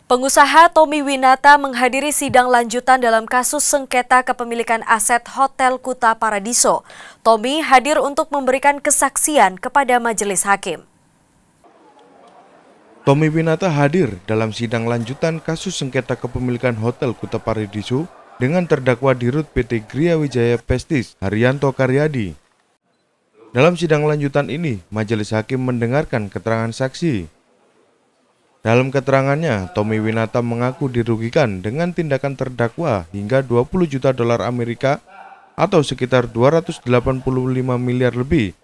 Pengusaha Tommy Winata menghadiri sidang lanjutan dalam kasus sengketa kepemilikan aset Hotel Kuta Paradiso. Tommy hadir untuk memberikan kesaksian kepada majelis hakim. Tommy Winata hadir dalam sidang lanjutan kasus sengketa kepemilikan Hotel Kuta Paradiso dengan terdakwa Dirut PT Gria Wijaya Pestis, Haryanto Karyadi. Dalam sidang lanjutan ini, majelis hakim mendengarkan keterangan saksi. Dalam keterangannya, Tommy Winata mengaku dirugikan dengan tindakan terdakwa hingga 20 juta dolar Amerika atau sekitar 285 miliar lebih.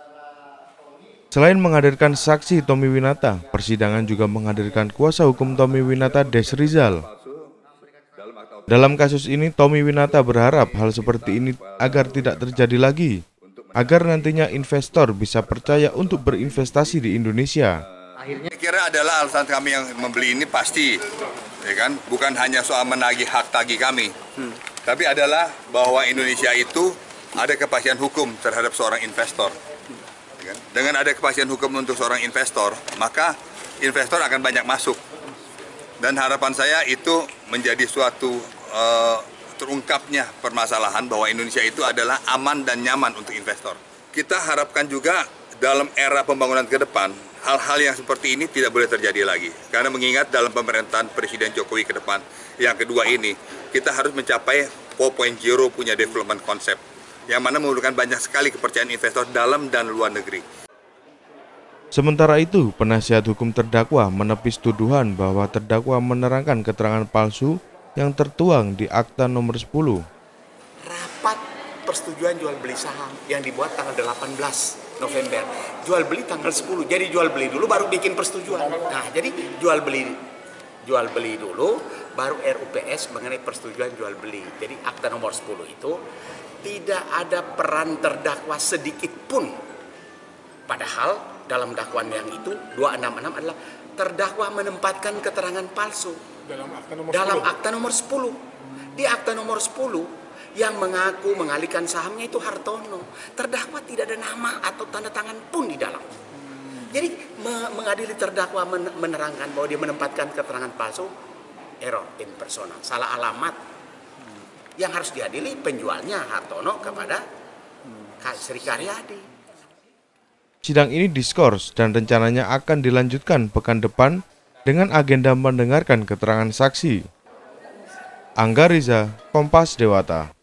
Selain menghadirkan saksi Tommy Winata, persidangan juga menghadirkan kuasa hukum Tommy Winata, Des Rizal. Dalam kasus ini, Tommy Winata berharap hal seperti ini agar tidak terjadi lagi, agar nantinya investor bisa percaya untuk berinvestasi di Indonesia. Saya kira adalah alasan kami yang membeli ini pasti, ya kan? Bukan hanya soal menagih hak tagih kami, tapi adalah bahwa Indonesia itu ada kepastian hukum terhadap seorang investor. Ya kan? Dengan ada kepastian hukum untuk seorang investor, maka investor akan banyak masuk. Dan harapan saya itu menjadi suatu terungkapnya permasalahan bahwa Indonesia itu adalah aman dan nyaman untuk investor. Kita harapkan juga dalam era pembangunan ke depan, hal-hal yang seperti ini tidak boleh terjadi lagi. Karena mengingat dalam pemerintahan Presiden Jokowi ke depan, yang kedua ini, kita harus mencapai 4.0 punya development concept, yang mana memerlukan banyak sekali kepercayaan investor dalam dan luar negeri. Sementara itu, penasihat hukum terdakwa menepis tuduhan bahwa terdakwa menerangkan keterangan palsu yang tertuang di Akta nomor 10. Rapat persetujuan jual beli saham yang dibuat tanggal 18 November, jual beli tanggal 10. Jadi jual beli dulu baru bikin persetujuan. Nah, jadi jual beli dulu baru RUPS mengenai persetujuan jual beli. Jadi Akta nomor 10 itu tidak ada peran terdakwa sedikit pun. Padahal dalam dakwaan yang itu 266 adalah terdakwa menempatkan keterangan palsu dalam Akta nomor 10. Di Akta nomor 10 yang mengaku mengalihkan sahamnya itu Hartono. Terdakwa tidak ada nama atau tanda tangan pun di dalam. Jadi mengadili terdakwa menerangkan bahwa dia menempatkan keterangan palsu, error in persona, salah alamat. Yang harus diadili penjualnya Hartono kepada Sri Karyadi. Sidang ini diskors dan rencananya akan dilanjutkan pekan depan dengan agenda mendengarkan keterangan saksi. Angga Riza, Kompas Dewata.